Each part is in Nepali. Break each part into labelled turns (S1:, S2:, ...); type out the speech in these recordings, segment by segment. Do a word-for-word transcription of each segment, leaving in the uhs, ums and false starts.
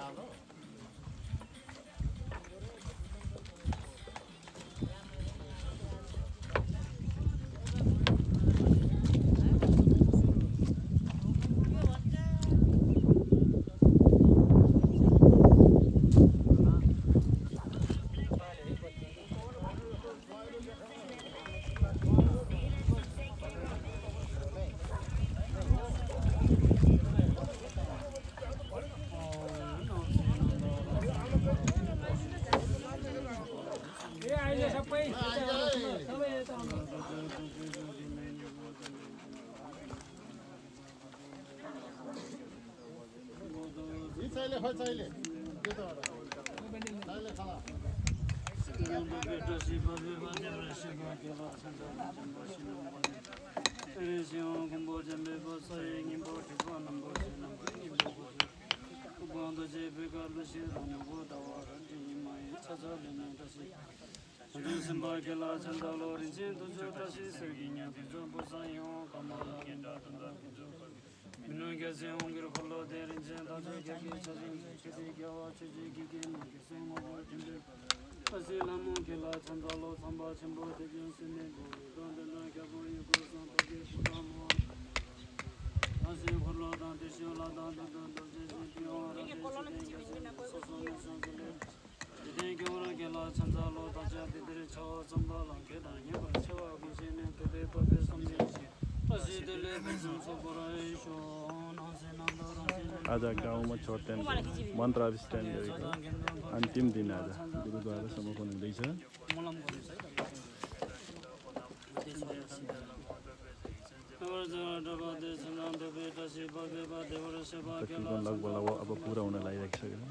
S1: आज गाउँमा छोटेन मन्त्र अभिष्टान गरेको अन्तिम दिन आज गुरुद्वारा समापन हुँदैछ। तकरिबन लगभग अब पुरा हुन लागिरहेको छ।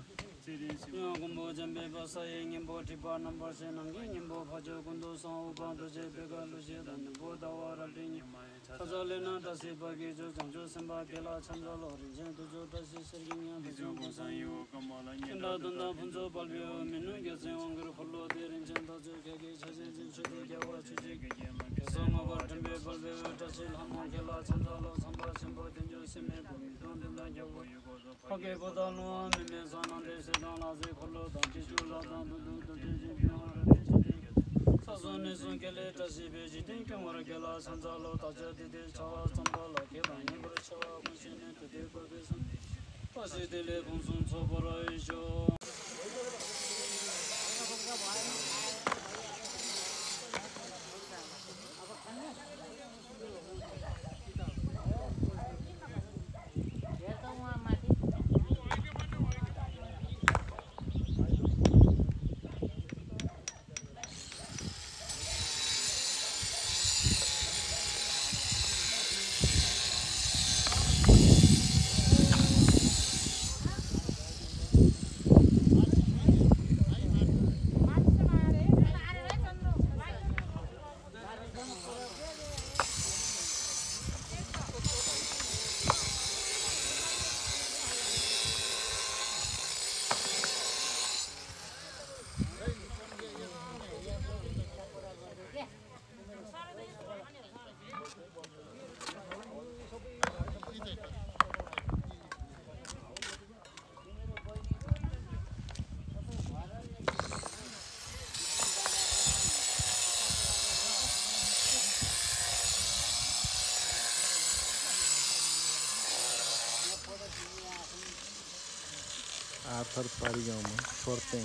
S1: आथर पारी गाउँमा छोर्तेङ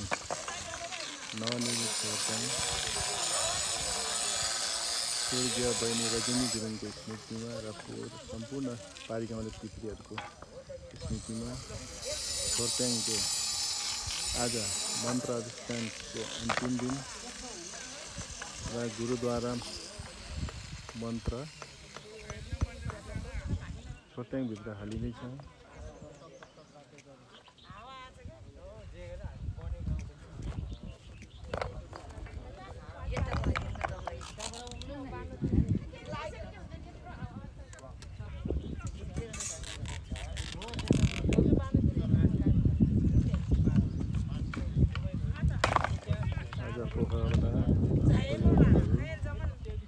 S1: नवनिर्मित छोर्तेङ स्वर्गीय बहिनी रजनी गुरुङको स्मृतिमा र सम्पूर्ण पारी गाउँले पितृहरूको स्मृतिमा छोर्तेङको आज मन्त्र अधिष्ठानको अन्तिम दिन र गुरुद्वारा मन्त्र छोर्तेङभित्र हालिँदैछ।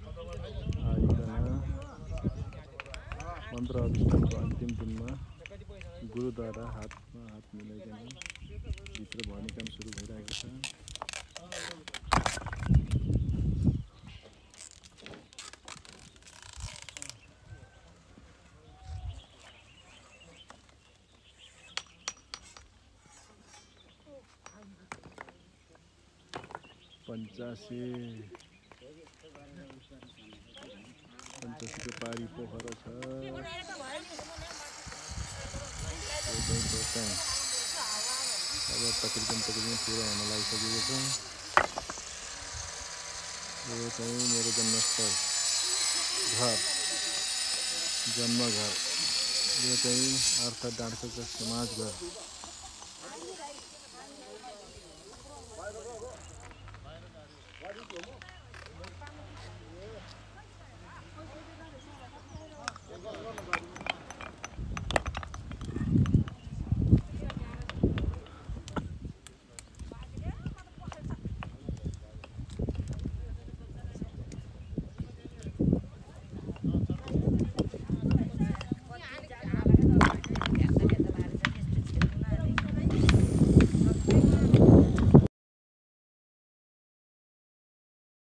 S1: मन्त्र अधिष्ठानको अन्तिम दिनमा गुरुद्वारा हातमा हात मिलाइकन भित्र भर्ने काम सुरु भइरहेको छ। पञ्चासी पञ्चासीको पारी पोखरा छ। अब तकरिबन तकरिबन पुरा हुन लागिसकेको छ। यो चाहिँ मेरो जन्मस्थल घर जन्म घर। यो चाहिँ अर्थ डाँडको समाज घर।